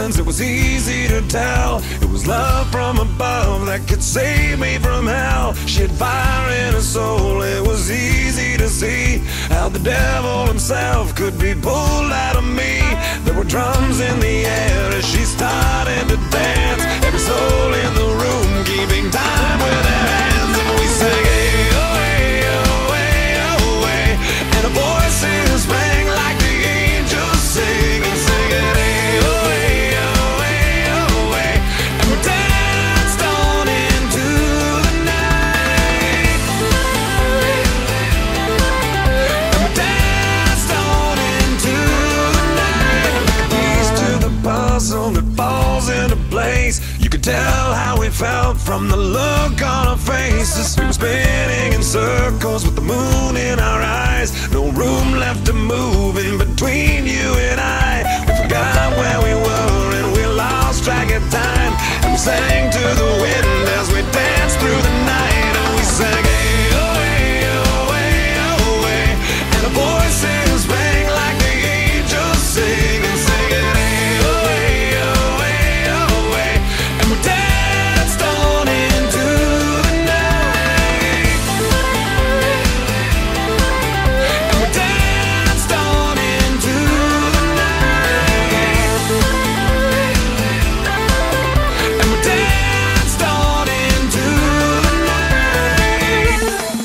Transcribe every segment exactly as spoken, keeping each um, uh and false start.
heavens, it was easy to tell. It was love from above that could save me from hell. She had fire in her soul, it was easy to see how the devil himself could be pulled out of me. There were drums in the air as she started to dance. Every soul in the room keeping time with their hands. And we sang, hey, oh, hey, oh, hey, oh, hey. And the voices rang like the angels sing and sing it, hey, oh, hey, oh, hey, oh, hey. And we danced on into the night. And we danced on into the night. Like a piece to the puzzle that falls into place. You could tell how we felt from the look on our faces. We were spinning in circles with the moon in our eyes. No room left to move in between you and I. We forgot where we were and we lost track of time. And we sang to the wind as we danced through the night. And we sang, hey, oh, hey, oh, hey, oh, hey. And the voices rang like the angels sing and sing it, hey, oh, hey, oh, hey, oh, hey. And we danced on into the night. And we danced on into the night. And we danced on into the night.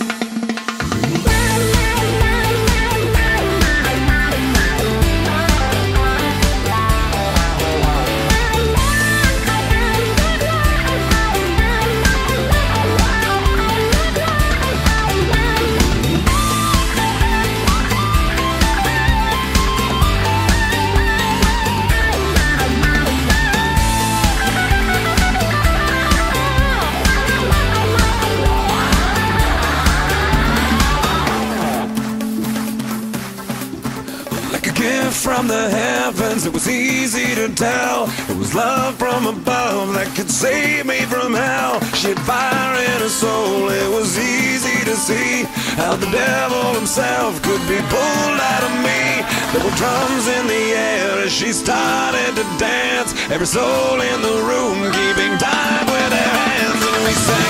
Like a gift from the heavens, it was easy to tell. It was love from above that could save me from hell. She had fire in her soul, it was easy to see how the devil himself could be pulled out of me. There were drums in the air as she started to dance. Every soul in the room keeping time with their hands. And we sang,